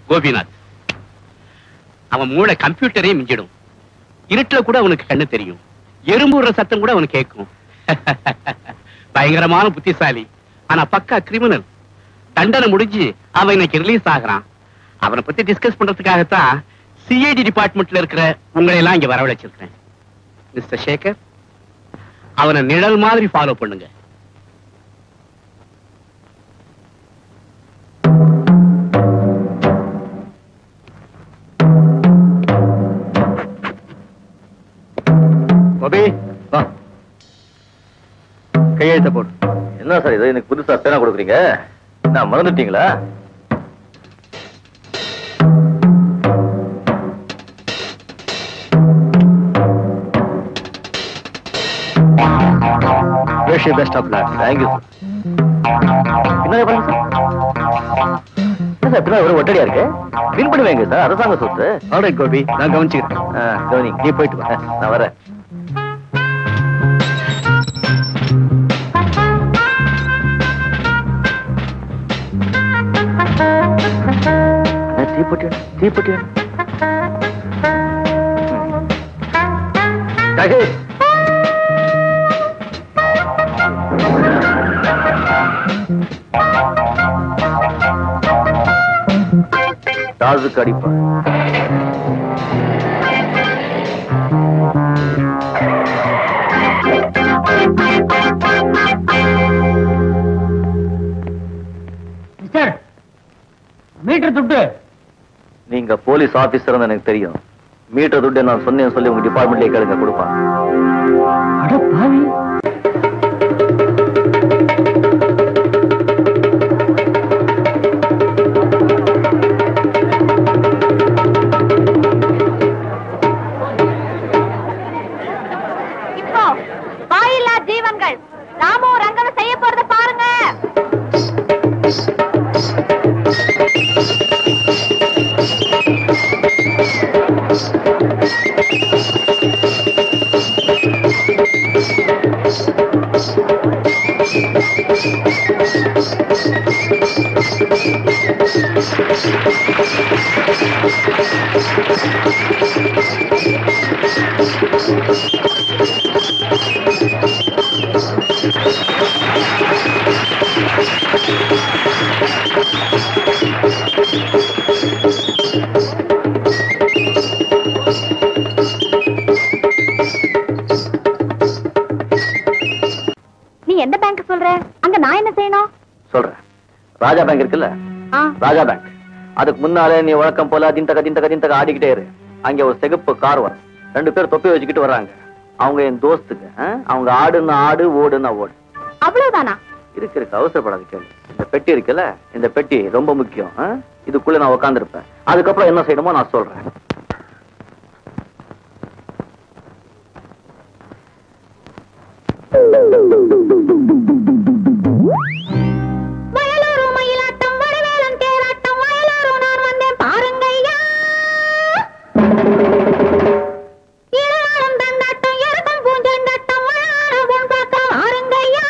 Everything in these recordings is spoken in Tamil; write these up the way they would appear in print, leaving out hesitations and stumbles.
கோபிநாத். அவன் மூளை கம்ப்யூட்டரே மிஞ்சிடும். இருட்டுல கூட அவனுக்கு கண்ணு தெரியும். எறும்புற சத்தம் கூட அவனுக்கு கேட்கும். பயங்கரமான புத்திசாலி. ஆனா பக்கா கிரிமினல். தண்டனை முடிஞ்சு அவன் இன்னைக்கு ரிலீஸ் ஆகிறான். அவனை பத்தி டிஸ்கஸ் பண்றதுக்காகத்தான் சிஐடி டிபார்ட்மெண்ட்ல இருக்கிற உங்களை எல்லாம் இங்க வரவழைச்சிருக்கேன். மிஸ்டர் சேகர், அவனை நிழல் மாதிரி ஃபாலோ பண்ணுங்க. கையெழுத்த போடு. என்ன சார் இது? எனக்கு புதுசா பேனா கொடுக்குறீங்க? நான் மறந்துட்டீங்களா? Wish you best of luck. Thank you. பின்னாடி பாருங்க சார். பின்னாடி ஒரு ஒட்டடியா இருக்கு. வின் பண்ணுவேங்க சார், அரசாங்க சொத்து. ஆல்ரைட் கோபி, நான் கவனிச்சுக்கிறேன். கவனி, நீ போயிட்டு வா, நான் வரேன். தீப்பட்டி டாஸுக்கு அடிப்பான். மீட்டர் துட்டு. நீங்க போலீஸ் ஆபீசர் எனக்கு தெரியும். மீட்டர் துட்டு நான் சொன்னேன் சொல்லி உங்க டிபார்ட்மெண்ட்லயே கேளுங்க, கொடுப்பான். அட பாவி. இப்போ வாயில்லா ஜீவன்கள் ராமு ரங்கனும் செய்ய போறத பாருங்க. நீ எந்த பேங்க் சொல்ற? அங்க நான் என்ன செய்யணும்? சொல்றேன். ராஜா பேங்க் இருக்குல்ல, ராஜா பேங்க். அதுக்கு முன்னாலே நீ வழக்கம் போல திண்டக ஆடிக்கிட்டே இரு. அங்க ஒரு சிகப்பு கார் வரும். 2 பேர் தொப்பி வச்சுக்கிட்டு வர்றாங்க. அவங்க என் தோஸ்துக்கு. அவங்க ஆடுன்னா ஆடு, ஓடுன்னா ஓடு. அவ்வளவுதானா? இருக்கு, அவசரப்படாது கேளு. இந்த பெட்டி இருக்குல்ல, இந்த பெட்டி ரொம்ப முக்கியம். இதுக்குள்ள நான் உட்கார்ந்து இருப்பேன். அதுக்கப்புறம் என்ன செய்யணுமோ நான் சொல்றேன். வயலூரு மயிலாட்டம் வடிவேலன் தேராட்டம் வயலூரு நான் வந்தேன் பாருங்கய்யா. இருநாளும் தண்டாட்டம் இறக்கம் பூஞ்செண்டாட்டம் மழான பொன் பார்க்க மாறுங்கய்யா.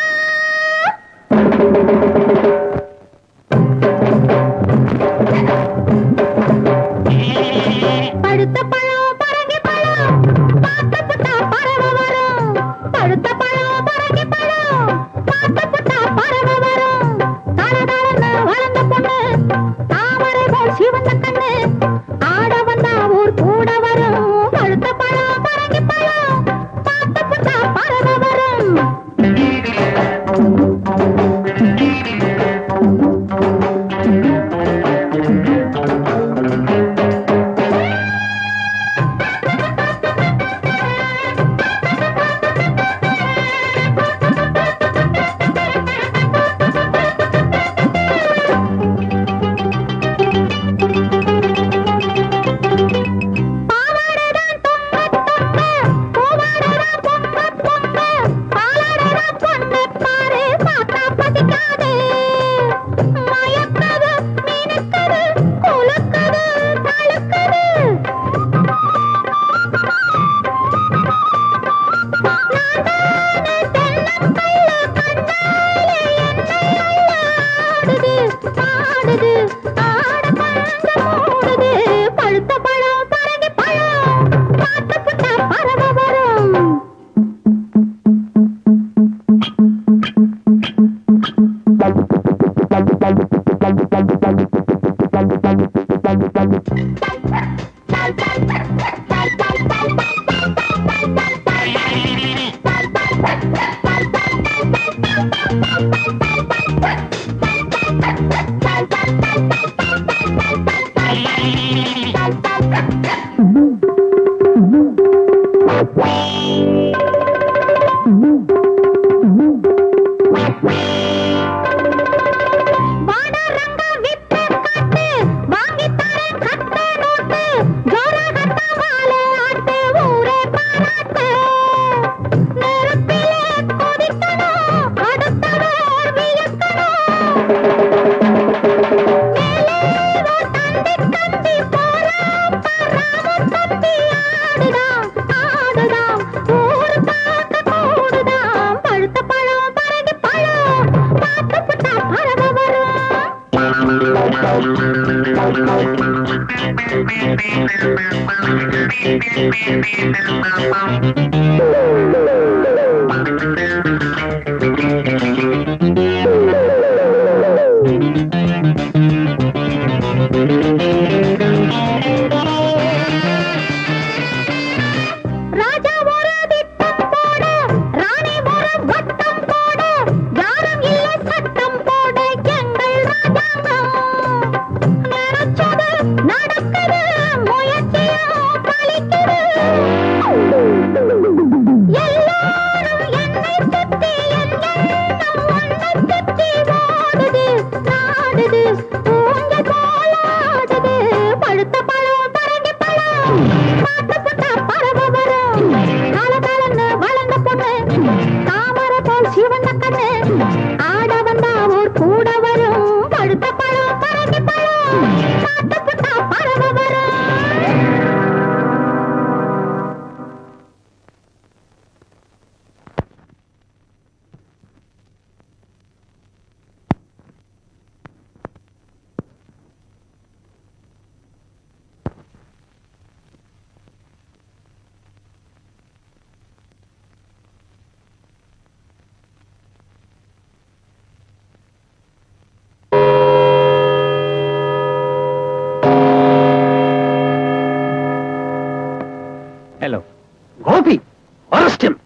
Hello. Gopi, arrest him.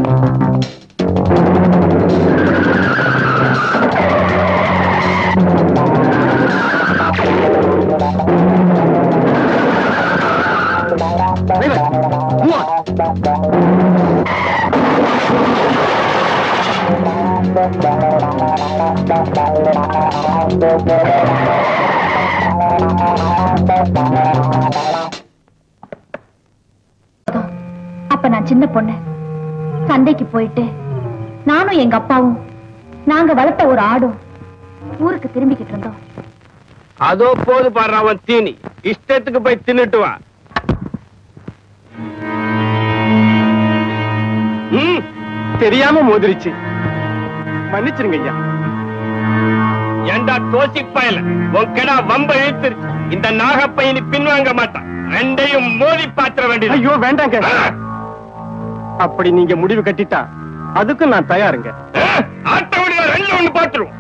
அப்ப நான் சின்ன பொண்ணு சந்தைக்கு போயிட்டு நானும் எங்க அப்பாவும் நாங்க வளர்த்த ஒரு ஆடும் ஊருக்கு திரும்பிக்கிட்டு இருந்தோம். அதோ போது பாடுற அவன் தீனி இஷ்டத்துக்கு போய் தின்னுட்டு வா. தெரியாம மோதிருச்சு, மன்னிச்சிருங்க ஐயா. ஏண்டா தோசிப்பாயில உன் கிடா வம்ப இழுத்துருச்சு. இந்த நாகப்பையனி பின்வாங்க மாட்டான். ரெண்டையும் மோதி பாத்திர வேண்டியது. ஐயோ வேண்டாங்க, அப்படி நீங்க முடிவு கட்டிட்டா அதுக்கு நான் தயாருங்க. ஆட்ட விடுங்க, ரெண்டு ஒண்ணு பாத்துருவோம்.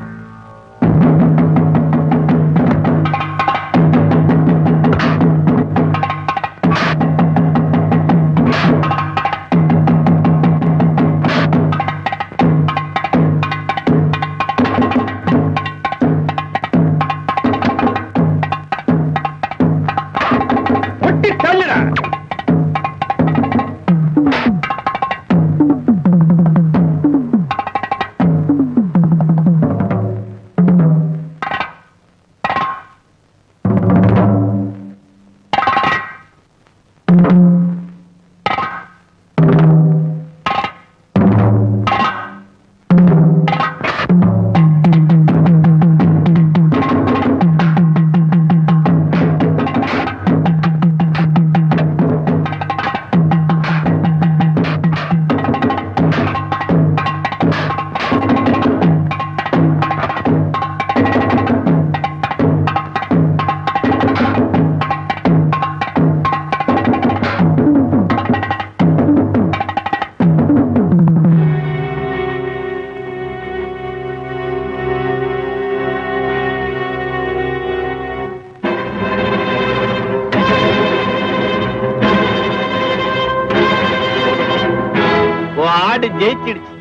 மாடு ஜெயிச்சிடுச்சு.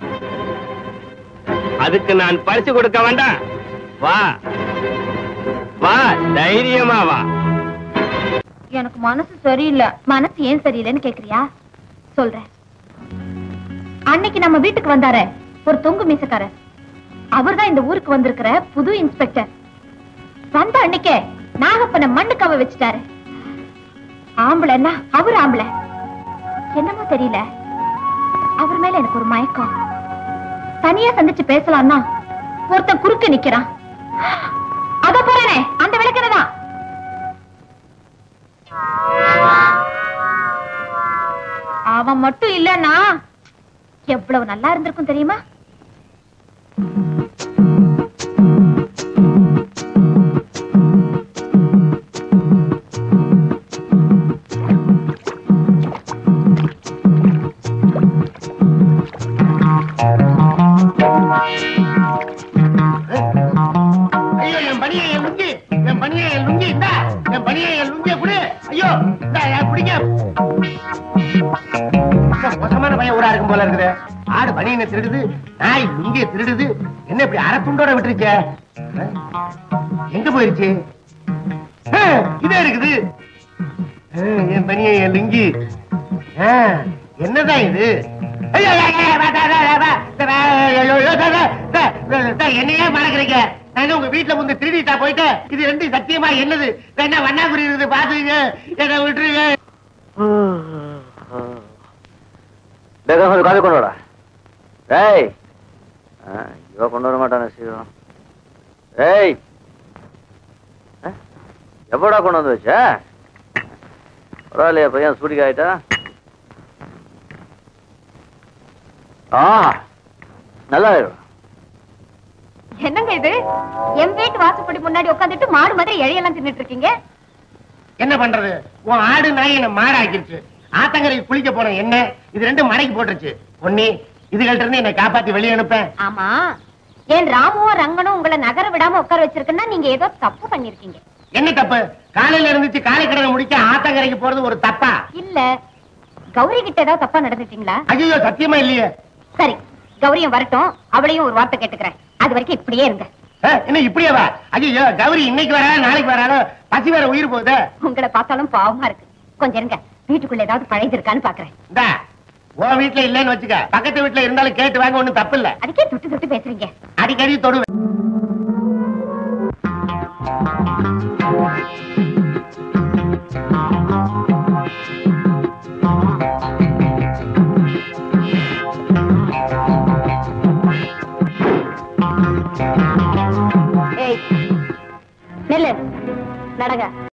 அதுக்கு நான் பரிசு கொடுக்க வேண்டாம். வா வா, தைரியமா வா. எனக்கு மனசு சரியில்லை. மனசு ஏன் சரியில்லைன்னு கேக்குறியா? சொல்றேன். அன்னைக்கு நம்ம வீட்டுக்கு வந்தாரே ஒரு தொங்கு மீசக்காரர், அவர்தான் இந்த ஊருக்கு வந்திருக்கிற புது இன்ஸ்பெக்டர். வந்த அன்னைக்கே நாகப்பனை மண்ணு கவ வச்சுட்டாரு. ஆம்பளைன்னா அவர் ஆம்பளை. என்னமோ தெரியல, அவர் மேல எனக்கு ஒரு மயக்கம். தனியா சந்திச்சு பேசலாம்னா ஒருத்தன் குறுக்க நிக்கிறான். அத போறேனே அந்த விளக்கணதான். அவன் மட்டும் இல்லன்னா எவ்வளவு நல்லா இருந்திருக்கும் தெரியுமா? மோசமான பையன் ஊரா இருக்கும் போல இருக்குது. ஆடு பனியனை திருடுது, நாய் லுங்கிய திருடுது. என்ன இப்படி அரை துண்டோட விட்டுருச்ச? எங்க போயிருச்சு? இதே இருக்குது என் பனியன், என் லுங்கி. என்னதான் இது? என்னையே மறக்கிறீங்க? நான் உங்க வீட்டுல வந்து திருடிட்டா போயிட்டு இது ரெண்டு சத்தியமா என்னது? வேணா வண்ணாக்குறி இருக்குது, பாத்துங்க, என்ன விட்டுருங்க. காஃபி கொண்டு வரா. ஏய், இவ கொண்டு வர மாட்டான சீக்கிரம். ஏய், எப்படா கொண்டு வந்து வச்ச? பரவாயில்லையா பையன், சூடிக்கு ஆயிட்டா? நல்லா இருக்கும். என்னங்க இது? என் வீட்டு வாசப்படி முன்னாடி உட்காந்துட்டு மாடு மாதிரி இழையெல்லாம் தின்னுட்டு இருக்கீங்க. என்ன பண்றது? உன் ஆடு நாய் என்ன மாடு ஆக்கிருச்சு. ஆத்தங்கரைக்கு குளிக்க போன என்ன இது ரெண்டும் மடைக்கு போட்டுருச்சு. பொன்னி, இதுகள்ட்ட இருந்து என்னை காப்பாத்தி வெளியே அனுப்பேன். ஆமா, ஏன் ராமுவும் ரங்கனும் உங்களை நகர விடாம உட்கார வச்சிருக்குன்னா நீங்க ஏதோ தப்பு பண்ணிருக்கீங்க. என்ன தப்பு? காலையில இருந்துச்சு காலை கடனை முடிக்க ஆத்தங்கரைக்கு போறது ஒரு தப்பா? இல்ல, கௌரி கிட்ட ஏதாவது தப்பா நடந்துட்டீங்களா? ஐயோ, சத்தியமா இல்லையே. சரி, கௌரியும் வரட்டும், அவளையும் ஒரு வார்த்தை கேட்டுக்கிறேன். அது வரைக்கும் இப்படியே இருங்க. என்ன இப்படியே வா? ஐயோ, கௌரி இன்னைக்கு வராளா நாளைக்கு வராளோ? பசி வேற உயிர் போகுது. உங்களை பார்த்தாலும் பாவமா இருக்கு. கொஞ்சம் இருங்க, வீட்டுக்குள்ள ஏதாவது பழையது இருக்கான்னு பாக்குறேன். இந்தா, உன் வீட்டுல இல்லன்னு வச்சுக்க, பக்கத்து வீட்டுல இருந்தாலும் கேட்டு வாங்க, ஒண்ணும் தப்பு இல்ல. அதுக்கே தொட்டு தொட்டு பேசுறீங்க. அடிக்கடி தொடுவேன். ஏய், நெல்லு நடங்க.